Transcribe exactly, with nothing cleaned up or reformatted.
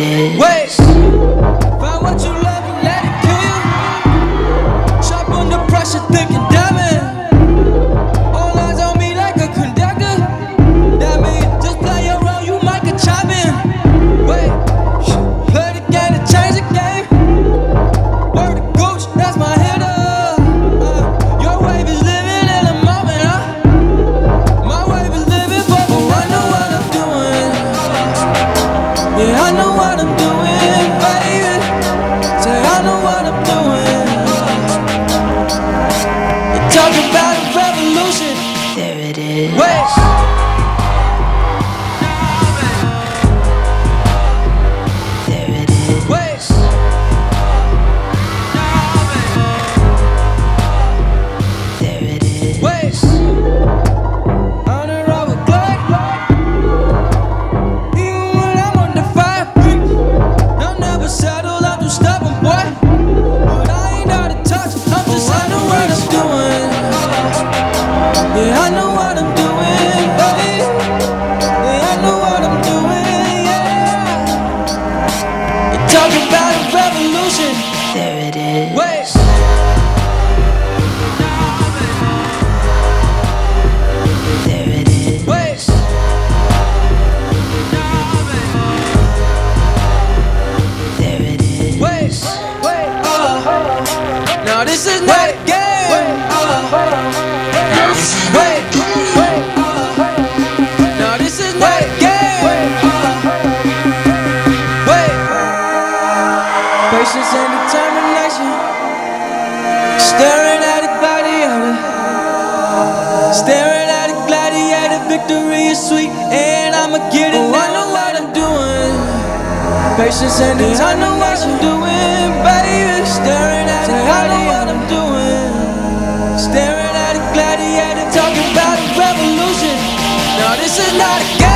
is. Wait, find what you love and let it kill you. Sharp under pressure, thinking diamond. All eyes on me like a conductor. That means just play your role, you might get chop in. Wait, play the game to change the game. Word to Gooch, that's my hitter. Uh, your wave is living in the moment, huh? My wave is living, but I know what I'm doing. Yeah, I know what I'm doing, baby. Say I know what I'm doing. You talk about a revolution. There it is. Wait. There it is. Wait. There it is. Wait. On the road with Glock. Even when I'm under fire, I'll never settle, I'm too stubborn, boy. But I ain't out of touch, I'm just I know what I'm doing. Yeah, I know what I'm doing, baby. Yeah, I know what I'm doing, yeah. You talk about a revolution. There it is. Wait. There it is. Wait. There it is. Wait. Wait. Uh. Now this is not a game. Uh. Wait. Wait. Now this is not a game. Wait. Patience and determination. Staring at a gladiator. Staring at a gladiator. Victory is sweet, and I'ma get it. Oh, I know what I'm doing. Patience and determination. I know what I'm doing, baby. Staring at a gladiator. I know what I'm doing. Staring at a gladiator. Talking about a revolution. No, this is not a game.